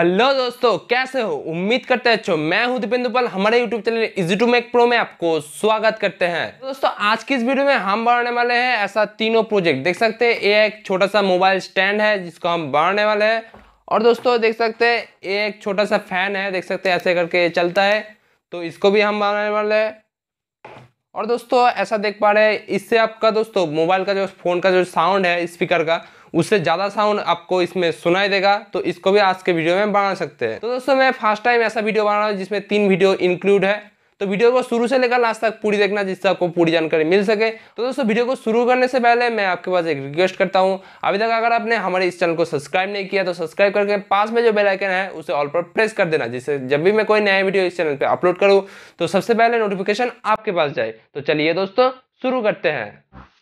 Hello दोस्तों, कैसे हो? उम्मीद करते हैं अच्छे हो। मैं हूं दीपेंद्र पाल। हमारे YouTube channel easy to make pro में आपको स्वागत करते हैं। दोस्तों, आज की इस वीडियो में हम बनाने वाले हैं ऐसा तीनों प्रोजेक्ट। देख सकते हैं ये एक छोटा सा मोबाइल स्टैंड है जिसको हम बनाने वाले हैं। और दोस्तों देख सकते हैं ये एक छोटा सा फैन है, देख सकते हैं ऐसे करके चलता है, तो इसको भी हम बनाने वाले हैं। और दोस्तों ऐसा देख पा रहे हैं, इससे आपका दोस्तों मोबाइल का जो फोन का जो साउंड है स्पीकर का, उससे ज़्यादा साउंड आपको इसमें सुनाई देगा। तो इसको भी आज के वीडियो में बना सकते हैं। तो दोस्तों मैं फर्स्ट टाइम ऐसा वीडियो बना रहा हूँ जिसमें 3 वीडियो इंक्लूड है। तो वीडियो को शुरू से लेकर लास्ट तक पूरी देखना, जिससे आपको पूरी जानकारी मिल सके। तो दोस्तों वीडियो को शुरू करने से पहले मैं आपके पास एक रिक्वेस्ट करता हूं, अभी तक अगर आपने हमारे इस चैनल को सब्सक्राइब नहीं किया तो सब्सक्राइब करके पास में जो बेल आइकन है उसे ऑल पर प्रेस कर देना, जिससे जब भी मैं कोई नया वीडियो इस चैनल पर अपलोड करूँ तो सबसे पहले नोटिफिकेशन आपके पास जाए। तो चलिए दोस्तों शुरू करते हैं।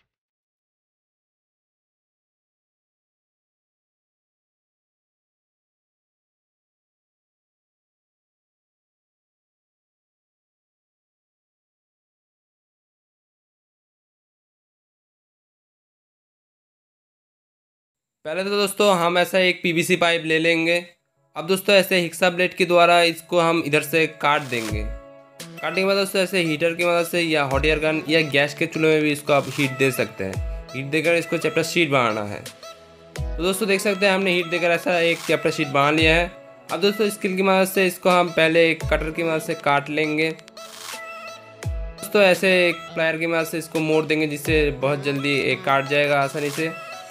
पहले तो दोस्तों हम ऐसा एक पीवीसी पाइप ले लेंगे। अब दोस्तों ऐसे हिक्सा ब्लेड के द्वारा इसको हम इधर से काट देंगे। काटने के बाद दोस्तों ऐसे हीटर की मदद से या हॉट एयर गन या गैस के चूल्हे में भी इसको आप हीट दे सकते हैं। हीट देकर इसको चैप्टर शीट बनाना है। तो दोस्तों देख सकते हैं हमने हीट देकर ऐसा एक चैप्टर शीट बना लिया है। अब दोस्तों स्किल की मदद से इसको हम पहले एक कटर की मदद से काट लेंगे। दोस्तों ऐसे एक प्लायर की मदद से इसको मोड़ देंगे, जिससे बहुत जल्दी एक काट जाएगा आसानी से।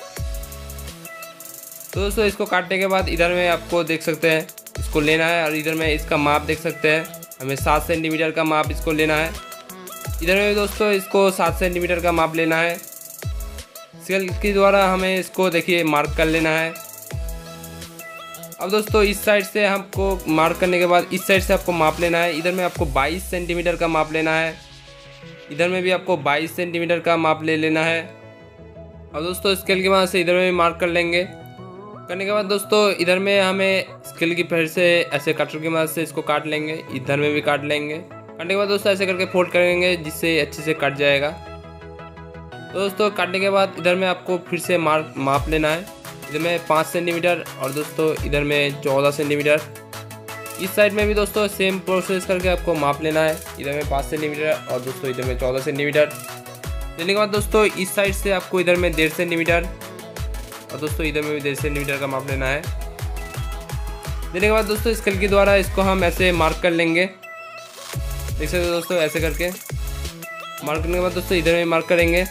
तो दोस्तों इसको काटने के बाद इधर में आपको देख सकते हैं इसको लेना है, और इधर में इसका माप देख सकते हैं, हमें 7 सेंटीमीटर का माप इसको लेना है। इधर में दोस्तों इसको 7 सेंटीमीटर का माप लेना है। स्केल के द्वारा हमें इसको देखिए मार्क कर लेना है। अब दोस्तों इस साइड से हमको मार्क करने के बाद इस साइड से आपको माप लेना है। इधर में आपको 22 सेंटीमीटर का माप लेना है। इधर में भी आपको 22 सेंटीमीटर का माप ले लेना है। अब दोस्तों स्केल की मदद से इधर में भी मार्क कर लेंगे। करने के बाद दोस्तों इधर में हमें स्केल की फिर से ऐसे कटर की मदद से इसको काट लेंगे। इधर में भी काट लेंगे। काटने के बाद दोस्तों ऐसे करके फोल्ड करेंगे, जिससे अच्छे से कट जाएगा। तो दोस्तों काटने के बाद इधर में आपको फिर से माप लेना है। इधर में 5 सेंटीमीटर और दोस्तों इधर में 14 सेंटीमीटर। इस साइड में भी दोस्तों सेम प्रोसेस करके आपको माप लेना है। इधर में 5 सेंटीमीटर और दोस्तों इधर में 14 सेंटीमीटर। लेने के बाद दोस्तों इस साइड से आपको इधर में 1.5 सेंटीमीटर और दोस्तों इधर में भी 1.5 सेंटीमीटर का माप लेना है। देने के बाद दोस्तों स्केल के द्वारा इसको हम ऐसे मार्क कर लेंगे। देख सकते हो दोस्तों ऐसे करके मार्क करने के बाद दोस्तों इधर में मार्क करेंगे।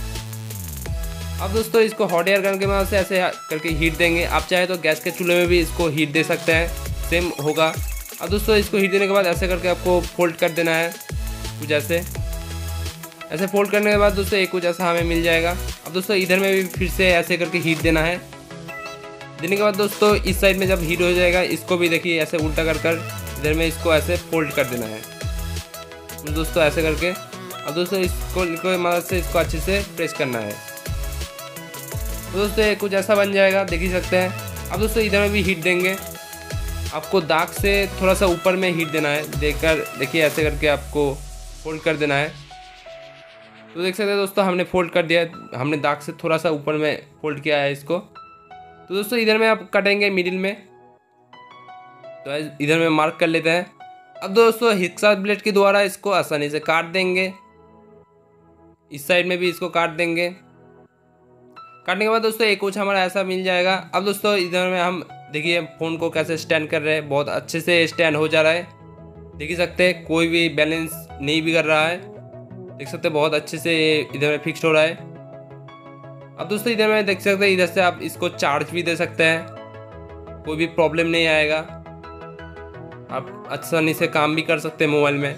अब दोस्तों इसको हॉट एयर गन की मदद से ऐसे करके हीट देंगे। आप चाहे तो गैस के चूल्हे में भी इसको हीट दे सकते हैं, सेम होगा। अब दोस्तों इसको हीट देने के बाद ऐसे करके आपको फोल्ड कर देना है, कुछ ऐसे फोल्ड करने के बाद दोस्तों एक कुछ ऐसा हमें मिल जाएगा। अब दोस्तों इधर में भी फिर से ऐसे करके हीट देना है। देने के बाद दोस्तों इस साइड में जब हीट हो जाएगा, इसको भी देखिए ऐसे उल्टा कर इधर में इसको ऐसे फोल्ड कर देना है दोस्तों ऐसे करके। अब दोस्तों इसको मदद से इसको अच्छे से प्रेस करना है। तो दोस्तों ये कुछ ऐसा बन जाएगा, देख ही सकते हैं। अब दोस्तों इधर में भी हीट देंगे। आपको दाग से थोड़ा सा ऊपर में हीट देना है, देखिए ऐसे करके आपको फोल्ड कर देना है। तो देख सकते हैं दोस्तों हमने फोल्ड कर दिया, हमने दाग से थोड़ा सा ऊपर में फोल्ड किया है इसको। तो दोस्तों इधर में आप कटेंगे मिडिल में, तो इधर में मार्क कर लेते हैं। अब दोस्तों हिक्सा ब्लेड के द्वारा इसको आसानी से काट देंगे। इस साइड में भी इसको काट देंगे। काटने के बाद दोस्तों एक कुछ हमारा ऐसा मिल जाएगा। अब दोस्तों इधर में हम देखिए फ़ोन को कैसे स्टैंड कर रहे हैं, बहुत अच्छे से स्टैंड हो जा रहा है। देख ही सकते हैं कोई भी बैलेंस नहीं बिगड़ रहा है, देख सकते हैं बहुत अच्छे से इधर में फिक्स हो रहा है। अब दोस्तों इधर में देख सकते हैं, इधर से आप इसको चार्ज भी दे सकते हैं, कोई भी प्रॉब्लम नहीं आएगा। आप आसानी से काम भी कर सकते हैं मोबाइल में।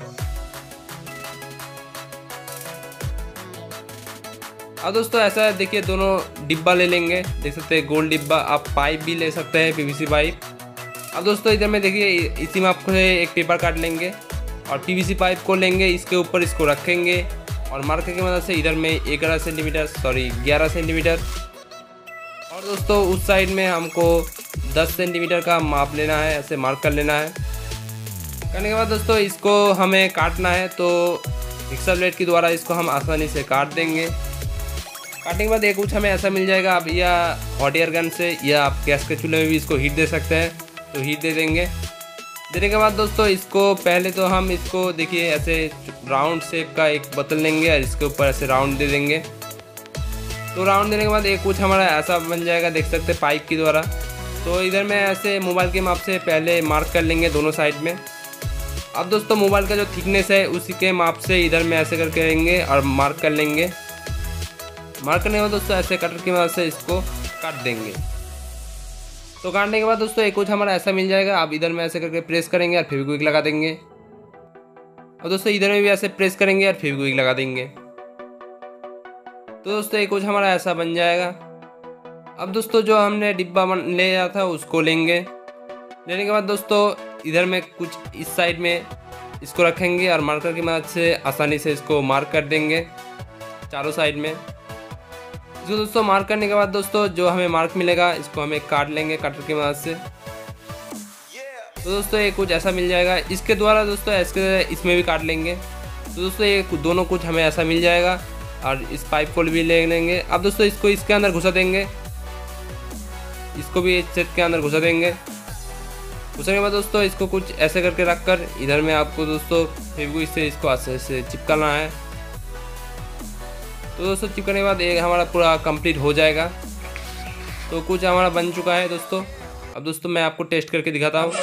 अब दोस्तों ऐसा देखिए दोनों डिब्बा ले लेंगे, देख सकते हैं गोल डिब्बा। आप पाइप भी ले सकते हैं, पीवीसी पाइप। अब दोस्तों इधर में देखिए इसी में आपको एक पेपर काट लेंगे और पीवीसी पाइप को लेंगे, इसके ऊपर इसको रखेंगे और मार्कर की मदद से इधर में 11 सेंटीमीटर और दोस्तों उस साइड में हमको 10 सेंटीमीटर का माप लेना है, ऐसे मार्क कर लेना है। करने के बाद दोस्तों इसको हमें काटना है, तो हिक्सा ब्लेड के द्वारा इसको हम आसानी से काट देंगे। काटने के बाद एक कुछ हमें ऐसा मिल जाएगा। आप या हॉट एयर गन से या आप गैस के चूल्हे में भी इसको हीट दे सकते हैं। तो हीट दे देंगे। देने के बाद दोस्तों इसको पहले तो हम इसको देखिए ऐसे राउंड शेप का एक बोतल लेंगे और इसके ऊपर ऐसे राउंड दे देंगे। तो राउंड देने के बाद एक कुछ हमारा ऐसा बन जाएगा, देख सकते हैं पाइप के द्वारा। तो इधर में ऐसे मोबाइल के माप से पहले मार्क कर लेंगे दोनों साइड में। अब दोस्तों मोबाइल का जो थिकनेस है उसी के माप से इधर में ऐसे करके लेंगे और मार्क कर लेंगे। मार्क करने के बाद दोस्तों ऐसे कटर की मदद से इसको काट देंगे। तो काटने के बाद दोस्तों एक कुछ हमारा ऐसा मिल जाएगा। अब इधर में ऐसे करके प्रेस करेंगे और फेविक्विक लगा देंगे। और दोस्तों इधर में भी ऐसे प्रेस करेंगे और फेविक्विक लगा देंगे। तो दोस्तों एक कुछ हमारा ऐसा बन जाएगा। अब दोस्तों जो हमने डिब्बा ले आया था उसको लेंगे। लेने के बाद दोस्तों इधर में कुछ इस साइड में इसको रखेंगे और मार्कर की मदद से आसानी से इसको मार्क कर देंगे चारों साइड में। इसको दोस्तों मार्क करने के बाद दोस्तों जो हमें मार्क मिलेगा इसको हमें काट लेंगे कटर की मदद से। तो दोस्तों ये कुछ ऐसा मिल जाएगा। इसके द्वारा दोस्तों इसमें भी काट लेंगे। तो दोस्तों ये दोनों कुछ हमें ऐसा मिल जाएगा और इस पाइप को भी ले लेंगे। अब दोस्तों इसको इसके अंदर घुसा देंगे, इसको भी इस छेद के अंदर घुसा देंगे। घुसने के बाद दोस्तों इसको कुछ ऐसे करके रखकर इधर में आपको दोस्तों फेविक्विक से इसको ऐसे से चिपकाना है। तो दोस्तों चिपकाने के बाद ये हमारा पूरा कंप्लीट हो जाएगा। तो कुछ हमारा बन चुका है दोस्तों। अब दोस्तों मैं आपको टेस्ट करके दिखाता हूँ।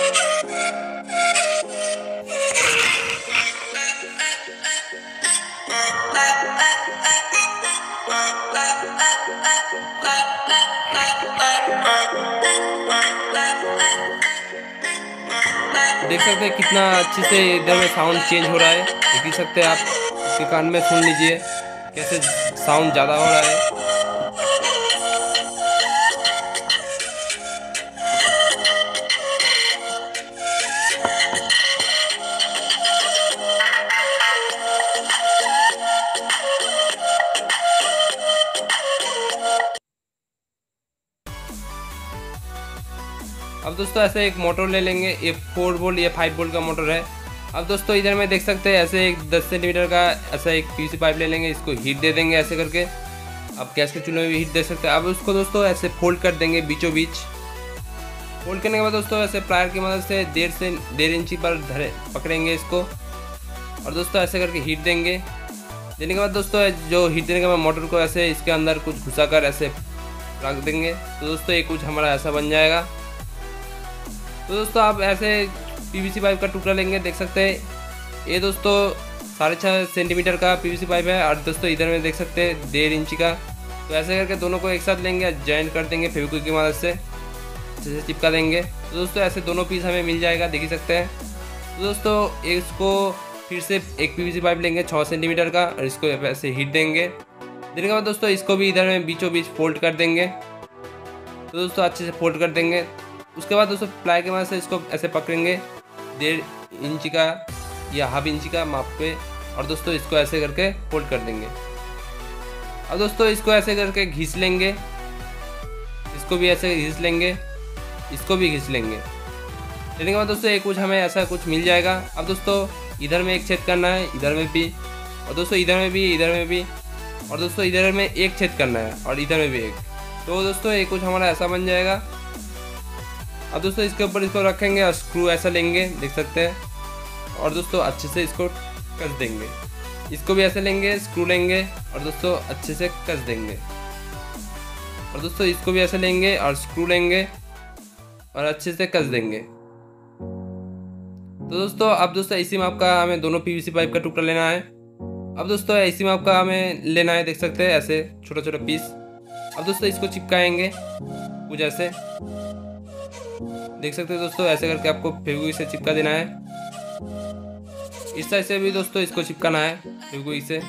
देख सकते हैं कितना अच्छे से इधर में साउंड चेंज हो रहा है। देख सकते हैं आप, इसके कान में सुन लीजिए कैसे साउंड ज़्यादा हो रहा है। अब दोस्तों ऐसे एक मोटर ले लेंगे। ये 4 वोल्ट या 5 वोल्ट का मोटर है। अब दोस्तों इधर में देख सकते हैं ऐसे एक 10 सेंटीमीटर का ऐसा एक पीवीसी पाइप ले लेंगे। इसको हीट दे देंगे ऐसे करके। अब गैस के चूल्हे में भी हीट दे सकते हैं। अब उसको दोस्तों ऐसे फोल्ड कर देंगे बीचों बीच। फोल्ड करने के बाद दोस्तों ऐसे प्लायर की मदद से 1.5 इंची पर पकड़ेंगे इसको और दोस्तों ऐसे करके हीट देंगे। देने के बाद दोस्तों जो हीट देने के बाद मोटर को ऐसे इसके अंदर कुछ घुसा कर ऐसे रख देंगे। तो दोस्तों ये कुछ हमारा ऐसा बन जाएगा। तो दोस्तों आप ऐसे पीवीसी पाइप का टुकड़ा लेंगे। देख सकते हैं ये दोस्तों 6.5 सेंटीमीटर का पीवीसी पाइप है और दोस्तों इधर में देख सकते हैं 1.5 इंची का। तो ऐसे करके दोनों को एक साथ लेंगे और जॉइन कर देंगे फेविक्विक की मदद से, अच्छे से चिपका देंगे। तो दोस्तों ऐसे दोनों पीस हमें मिल जाएगा, देख ही सकते हैं। तो दोस्तों इसको फिर से एक पीवीसी पाइप लेंगे 6 सेंटीमीटर का और इसको ऐसे हीट देंगे। देने के बाद दोस्तों इसको भी इधर में बीचों बीच फोल्ड कर देंगे। तो दोस्तों अच्छे से फोल्ड कर देंगे। उसके बाद दोस्तों प्लाई की मदद से इसको ऐसे पकड़ेंगे 1.5 इंची का या हाफ इंची का माप पे और दोस्तों इसको ऐसे करके फोल्ड कर देंगे। अब दोस्तों इसको ऐसे करके घिस लेंगे, इसको भी ऐसे घिस लेंगे, इसको भी घिस लेंगे। लेने के बाद दोस्तों एक कुछ हमें ऐसा कुछ मिल जाएगा। अब दोस्तों इधर में एक छेद करना है, इधर में भी, और दोस्तों इधर में भी, इधर में भी, और दोस्तों इधर में एक छेद करना है और इधर में भी एक। तो दोस्तों एक कुछ हमारा ऐसा बन जाएगा। अब दोस्तों इसके ऊपर इसको रखेंगे और स्क्रू ऐसा लेंगे, देख सकते हैं, और दोस्तों अच्छे से इसको कस देंगे। इसको भी ऐसे लेंगे, स्क्रू लेंगे और दोस्तों अच्छे से कस देंगे। और दोस्तों इसको भी ऐसे लेंगे और स्क्रू लेंगे और अच्छे से कस देंगे। तो दोस्तों अब दोस्तों इसी माप का हमें दोनों पीवीसी पाइप का टुकड़ा लेना है। अब दोस्तों इसी माप का हमें लेना है, देख सकते हैं ऐसे छोटा छोटा पीस। अब दोस्तों इसको चिपकाएंगे कुछ ऐसे, देख सकते हैं दोस्तों, ऐसे करके आपको फेविक्विक से चिपका देना है। इस साइड से भी दोस्तों इसको चिपकाना है फेविक्विक से।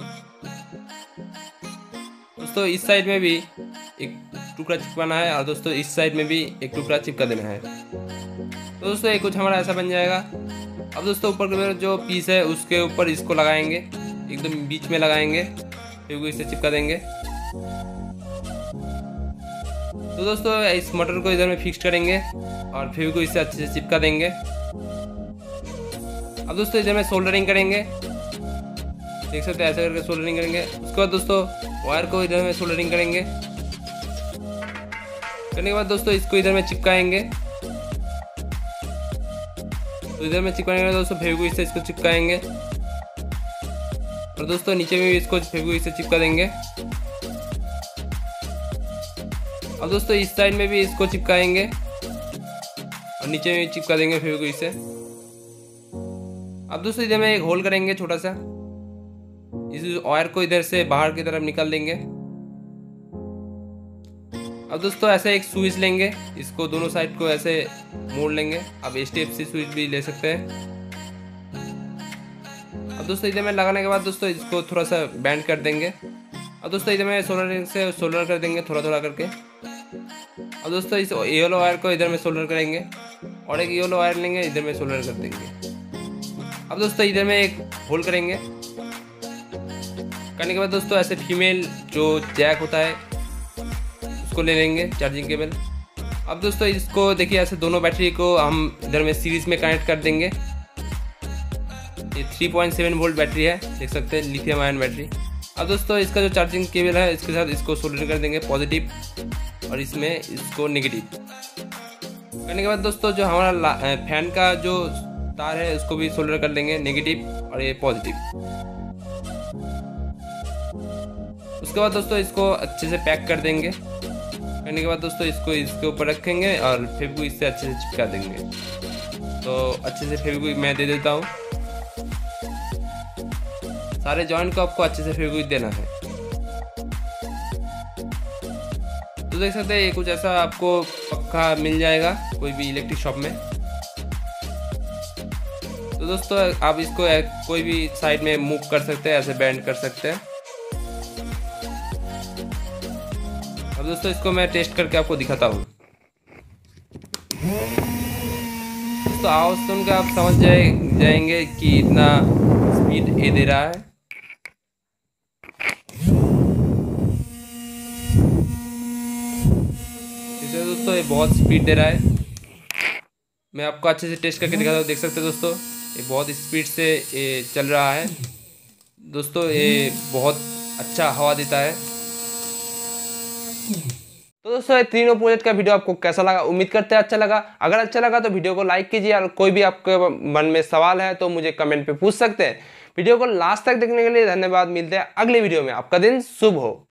दोस्तों इस साइड में भी एक टुकड़ा चिपकाना है और दोस्तों इस साइड में भी एक टुकड़ा चिपका देना है। तो दोस्तों ये कुछ हमारा ऐसा बन जाएगा। अब दोस्तों ऊपर के जो पीस है उसके ऊपर इसको लगाएंगे, एकदम बीच में लगाएंगे, फेविक्विक से चिपका देंगे। तो दोस्तों इस मोटर को इधर में फिक्स करेंगे और फेविक्विक से अच्छे से चिपका देंगे। अब दोस्तों इधर में सोल्डरिंग करेंगे, देख सकते हैं ऐसे करके सोल्डरिंग करेंगे। उसके बाद दोस्तों वायर को इधर में सोल्डरिंग करेंगे। करने के बाद दोस्तों इसको इधर में चिपकाएंगे। तो इधर में चिपकाने के बाद दोस्तों फेविक्विक से इसको चिपकाएंगे और दोस्तों नीचे में भी इसको फेविक्विक से चिपका देंगे। अब दोस्तों इस साइड में भी इसको चिपकाएंगे और नीचे में भी चिपका देंगे फेविक्विक से। अब दोस्तों इधर में एक होल करेंगे छोटा सा, इस वायर को इधर से बाहर की तरफ निकाल देंगे। अब दोस्तों ऐसे एक स्विच लेंगे, इसको दोनों साइड को ऐसे मोड़ लेंगे। अब HDFC स्विच भी ले सकते हैं। अब दोस्तों इधर में लगाने के बाद दोस्तों इसको थोड़ा सा बैंड कर देंगे। अब दोस्तों इधर में सोल्डर रिंग से सोल्डर कर देंगे थोड़ा थोड़ा करके। अब दोस्तों इस येलो वायर को इधर में सोल्डर करेंगे और एक येलो वायर लेंगे, इधर में सोल्डर कर देंगे। अब दोस्तों इधर में एक होल करेंगे। करने के बाद दोस्तों ऐसे फीमेल जो जैक होता है उसको ले लेंगे, चार्जिंग केबल। अब दोस्तों इसको देखिए ऐसे दोनों बैटरी को हम इधर में सीरीज में कनेक्ट कर देंगे। ये 3.7 वोल्ट बैटरी है, देख सकते हैं, लिथियम आयन बैटरी। अब दोस्तों इसका जो चार्जिंग केबल है इसके साथ इसको सोल्डर कर देंगे पॉजिटिव और इसमें इसको नेगेटिव। करने के बाद दोस्तों जो हमारा फैन का जो तार है उसको भी सोल्डर कर लेंगे, नेगेटिव और ये पॉजिटिव। उसके बाद दोस्तों इसको अच्छे से पैक कर देंगे। करने के बाद दोस्तों इसको इसके ऊपर रखेंगे और फेविक्विक इससे अच्छे से चिपका देंगे। तो अच्छे से फेविक्विक मैं दे देता हूँ। सारे जॉइंट को आपको अच्छे से फेविक्विक देना है। तो देख सकते हैं ये कुछ ऐसा आपको पक्का मिल जाएगा कोई भी इलेक्ट्रिक शॉप में। तो दोस्तों आप इसको कोई भी साइड में मूव कर सकते हैं, ऐसे बैंड कर सकते हैं। अब दोस्तों इसको मैं टेस्ट करके आपको दिखाता हूँ। दोस्तों आवाज सुनकर आप समझ जाएंगे कि इतना स्पीड ये दे रहा है। इसलिए दोस्तों ये बहुत स्पीड दे रहा है। मैं आपको अच्छे से टेस्ट करके दिखाता हूँ। देख सकते हैं दोस्तों ये बहुत स्पीड से ये चल रहा है। दोस्तों ये बहुत अच्छा हवा देता है। तो दोस्तों ये तीनों प्रोजेक्ट का वीडियो आपको कैसा लगा, उम्मीद करते हैं अच्छा लगा। अगर अच्छा लगा तो वीडियो को लाइक कीजिए और कोई भी आपके मन में सवाल है तो मुझे कमेंट पे पूछ सकते हैं। वीडियो को लास्ट तक देखने के लिए धन्यवाद। मिलते हैं अगले वीडियो में। आपका दिन शुभ हो।